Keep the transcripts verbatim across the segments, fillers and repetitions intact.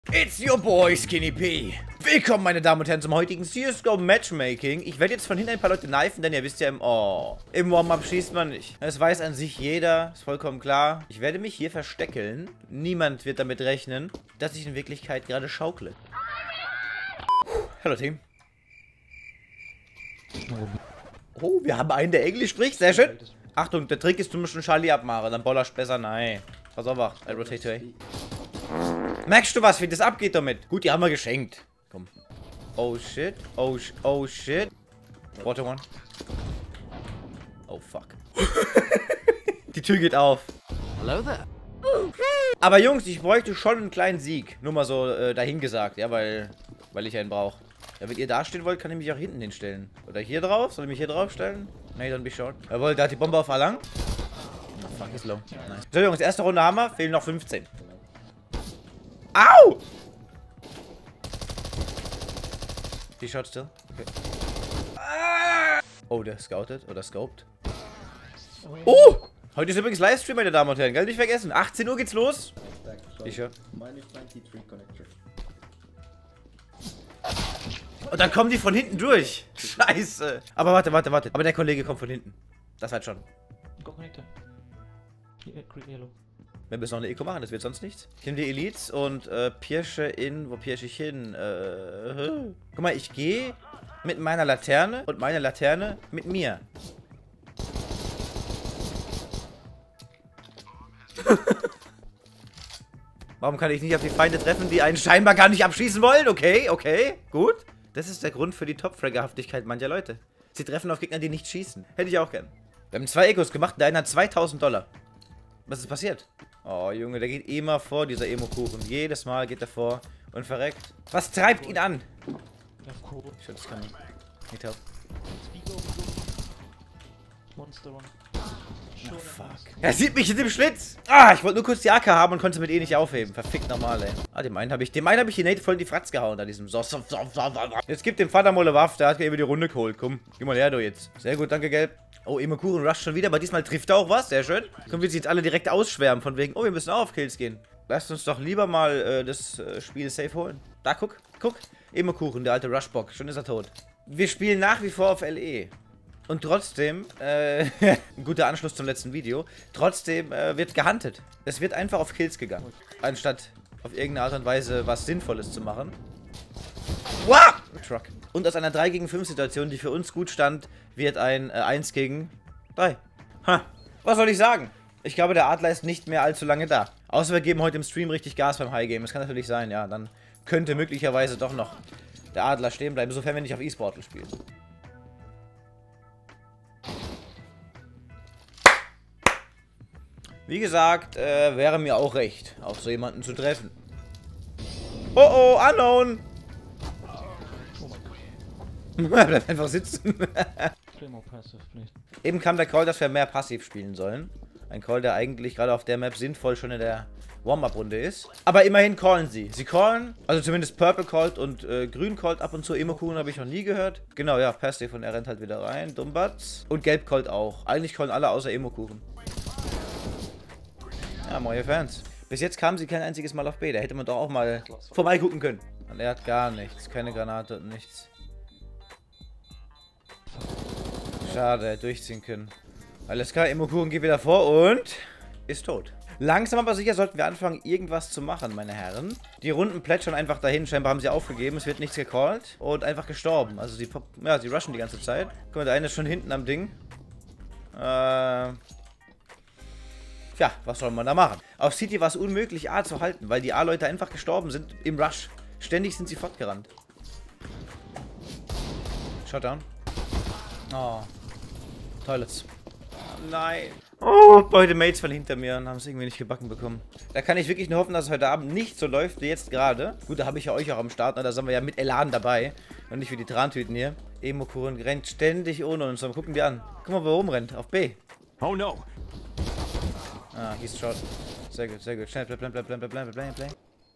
It's your boy Skinny P. Willkommen, meine Damen und Herren, zum heutigen C S G O Matchmaking. Ich werde jetzt von hinten ein paar Leute knifen, denn ihr wisst ja im Oh, im Warm-Up schießt man nicht. Das weiß an sich jeder, ist vollkommen klar. Ich werde mich hier verstecken. Niemand wird damit rechnen, dass ich in Wirklichkeit gerade schaukle. Hallo Team. Oh, wir haben einen, der Englisch spricht. Sehr schön. Achtung, der Trick ist, du musst einen Charlie abmachen, dann bollerst besser. Nein. Pass auf, I rotate away. Merkst du was, wie das abgeht damit? Gut, die haben wir geschenkt. Komm. Oh shit. Oh, sh oh shit. Water one. Oh fuck. Die Tür geht auf. Hello there. Aber Jungs, ich bräuchte schon einen kleinen Sieg. Nur mal so äh, dahingesagt, ja, weil, weil ich einen brauche. Ja, wenn ihr da stehen wollt, kann ich mich auch hinten hinstellen. Oder hier drauf? Soll ich mich hier drauf stellen? Nee, dann bin ich schon. Jawohl, da hat die Bombe auf Alarm. Oh, fuck, ist low. Nice. So Jungs, erste Runde haben wir. Fehlen noch fünfzehn. Au! Die shot still. Okay. Oh, der scoutet oder scoped. Oh! Heute ist übrigens Livestream, meine Damen und Herren. Gell, nicht vergessen. achtzehn Uhr geht's los. Sicher. Und dann kommen die von hinten durch. Scheiße. Aber warte, warte, warte. Aber der Kollege kommt von hinten. Das hat schon. Wir müssen noch eine Eco machen, das wird sonst nichts. Ich nehme die Elites und äh, pirsche in... Wo pirsche ich hin? Äh, guck mal, ich gehe mit meiner Laterne und meine Laterne mit mir. Warum kann ich nicht auf die Feinde treffen, die einen scheinbar gar nicht abschießen wollen? Okay, okay, gut. Das ist der Grund für die Top-Fraggerhaftigkeit mancher Leute. Sie treffen auf Gegner, die nicht schießen. Hätte ich auch gern. Wir haben zwei Ecos gemacht, der eine hat zweitausend Dollar. Was ist passiert? Oh, Junge, der geht immer vor, dieser Emo-Kuchen. Jedes Mal geht er vor und verreckt. Was treibt ihn an? Ich das kann nicht. Nicht help. Oh, fuck. Er sieht mich in dem Schlitz. Ah, ich wollte nur kurz die A K haben und konnte mit E nicht aufheben. Verfickt nochmal, ey. Ah, dem einen habe ich, dem einen habe ich die Nate voll in die Fratz gehauen, da diesem so, so, so, so, so. Jetzt gibt dem Vater mal eine Waffe, der hat eben die Runde geholt. Komm, geh mal her, du jetzt. Sehr gut, danke, Gelb. Oh, Emo-Kuchen rusht schon wieder, aber diesmal trifft er auch was. Sehr schön. Können wir sie jetzt alle direkt ausschwärmen, von wegen, oh, wir müssen auch auf Kills gehen. Lasst uns doch lieber mal äh, das äh, Spiel safe holen. Da, guck, guck. Emo-Kuchen, der alte Rushbock. Schon ist er tot. Wir spielen nach wie vor auf L E. Und trotzdem, äh, ein guter Anschluss zum letzten Video, trotzdem äh, wird gehuntet. Es wird einfach auf Kills gegangen. Anstatt auf irgendeine Art und Weise was Sinnvolles zu machen. Wow! Truck. Und aus einer drei gegen fünf Situation, die für uns gut stand, wird ein äh, eins gegen drei. Ha. Was soll ich sagen? Ich glaube, der Adler ist nicht mehr allzu lange da. Außer wir geben heute im Stream richtig Gas beim High Game. Das kann natürlich sein, ja. Dann könnte möglicherweise doch noch der Adler stehen bleiben, sofern wir nicht auf E-Sportler spielen. Wie gesagt, äh, wäre mir auch recht, auf so jemanden zu treffen. Oh oh, unknown! Bleib einfach sitzen. Eben kam der Call, dass wir mehr passiv spielen sollen. Ein Call, der eigentlich gerade auf der Map sinnvoll schon in der Warm-Up-Runde ist. Aber immerhin callen sie. Sie callen, also zumindest Purple callt und äh, Grün callt ab und zu. Emo-Kuchen habe ich noch nie gehört. Genau, ja, passiv und er rennt halt wieder rein. Dummbatz. Und Gelb callt auch. Eigentlich callen alle außer Emo-Kuchen. Ja, neue Fans. Bis jetzt kamen sie kein einziges Mal auf B. Da hätte man doch auch mal vorbeigucken können. Und er hat gar nichts. Keine Granate und nichts. Schade, er hätte durchziehen können. Alles klar, Emo-Kuchen geht wieder vor und ist tot. Langsam aber sicher sollten wir anfangen, irgendwas zu machen, meine Herren. Die Runden plätschern einfach dahin. Scheinbar haben sie aufgegeben, es wird nichts gecallt und einfach gestorben. Also sie, ja, sie rushen die ganze Zeit. Guck mal, der eine ist schon hinten am Ding. Äh... Tja, was soll man da machen? Auf City war es unmöglich, A zu halten, weil die A-Leute einfach gestorben sind im Rush. Ständig sind sie fortgerannt. Shutdown. Oh. Toilets. Nein. Oh, beide Mates von hinter mir und haben es irgendwie nicht gebacken bekommen. Da kann ich wirklich nur hoffen, dass es heute Abend nicht so läuft wie jetzt gerade. Gut, da habe ich ja euch auch am Start, ne? Da sind wir ja mit Elan dabei. Und nicht wie die Trantüten hier. Emo-Kuchen rennt ständig ohne uns. Dann gucken wir an. Guck mal, wo er rumrennt. Auf B. Oh no. Ah, he's shot. Sehr gut, sehr gut. Schnell, bleib, bleib, bleib, bleib, bleib, bleib, bleib.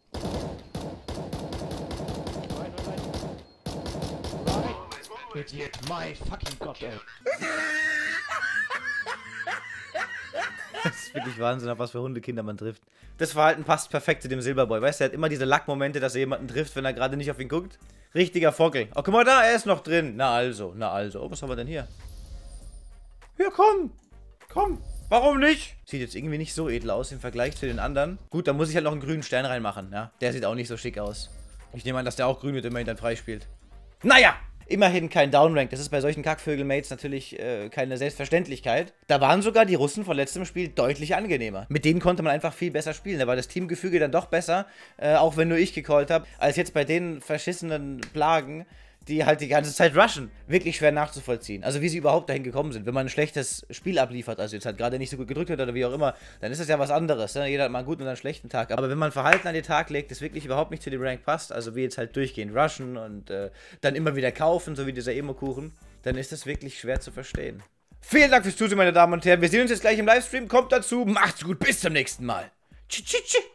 Idiot, my fucking god, ey. Das ist wirklich Wahnsinn, auf was für Hundekinder man trifft. Das Verhalten passt perfekt zu dem Silberboy. Weißt du, er hat immer diese Lackmomente, dass er jemanden trifft, wenn er gerade nicht auf ihn guckt. Richtiger Vogel. Oh, guck mal da, er ist noch drin. Na also, na also. Oh, was haben wir denn hier? Ja, komm. Komm. Warum nicht? Sieht jetzt irgendwie nicht so edel aus im Vergleich zu den anderen. Gut, da muss ich halt noch einen grünen Stern reinmachen, ja. Der sieht auch nicht so schick aus. Ich nehme an, dass der auch grün wird, wenn man ihn dann freispielt. Naja! Immerhin kein Downrank. Das ist bei solchen Kackvögel-Mates natürlich äh, keine Selbstverständlichkeit. Da waren sogar die Russen von letztem Spiel deutlich angenehmer. Mit denen konnte man einfach viel besser spielen. Da war das Teamgefüge dann doch besser, äh, auch wenn nur ich gecallt habe, als jetzt bei den verschissenen Plagen, die halt die ganze Zeit rushen. Wirklich schwer nachzuvollziehen. Also wie sie überhaupt dahin gekommen sind. Wenn man ein schlechtes Spiel abliefert, also jetzt halt gerade nicht so gut gedrückt hat oder wie auch immer, dann ist das ja was anderes. Ne? Jeder hat mal einen guten und einen schlechten Tag. Aber wenn man Verhalten an den Tag legt, das wirklich überhaupt nicht zu dem Rank passt, also wie jetzt halt durchgehend rushen und äh, dann immer wieder kaufen, so wie dieser Emo-Kuchen, dann ist das wirklich schwer zu verstehen. Vielen Dank fürs Zusehen, meine Damen und Herren. Wir sehen uns jetzt gleich im Livestream. Kommt dazu, macht's gut, bis zum nächsten Mal. Tschüss, tschüss, tschüss.